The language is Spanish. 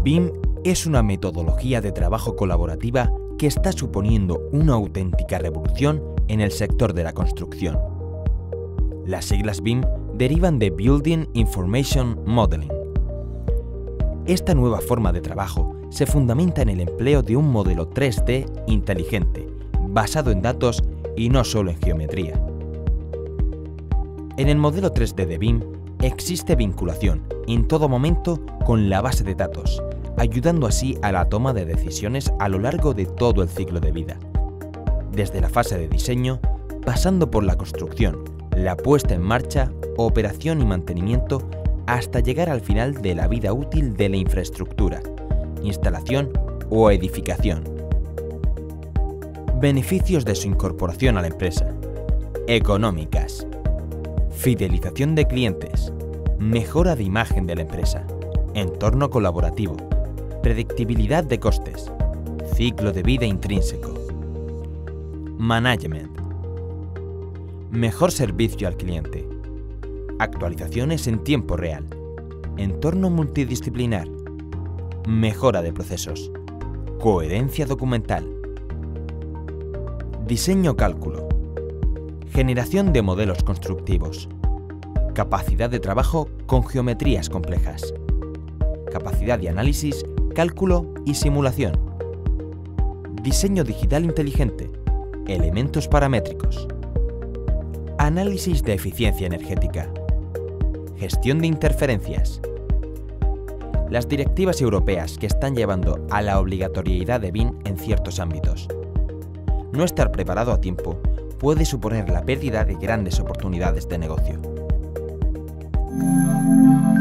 BIM es una metodología de trabajo colaborativa que está suponiendo una auténtica revolución en el sector de la construcción. Las siglas BIM derivan de Building Information Modeling. Esta nueva forma de trabajo se fundamenta en el empleo de un modelo 3D inteligente, basado en datos y no solo en geometría. En el modelo 3D de BIM existe vinculación en todo momento con la base de datos, ayudando así a la toma de decisiones a lo largo de todo el ciclo de vida, desde la fase de diseño, pasando por la construcción, la puesta en marcha, operación y mantenimiento, hasta llegar al final de la vida útil de la infraestructura, instalación o edificación. Beneficios de su incorporación a la empresa: económicas, fidelización de clientes, mejora de imagen de la empresa, entorno colaborativo, predictibilidad de costes, ciclo de vida intrínseco, management, mejor servicio al cliente, actualizaciones en tiempo real, entorno multidisciplinar, mejora de procesos, coherencia documental, diseño-cálculo, generación de modelos constructivos, capacidad de trabajo con geometrías complejas, capacidad de análisis, cálculo y simulación, diseño digital inteligente, elementos paramétricos, análisis de eficiencia energética, gestión de interferencias. Las directivas europeas que están llevando a la obligatoriedad de BIM en ciertos ámbitos. No estar preparado a tiempo puede suponer la pérdida de grandes oportunidades de negocio.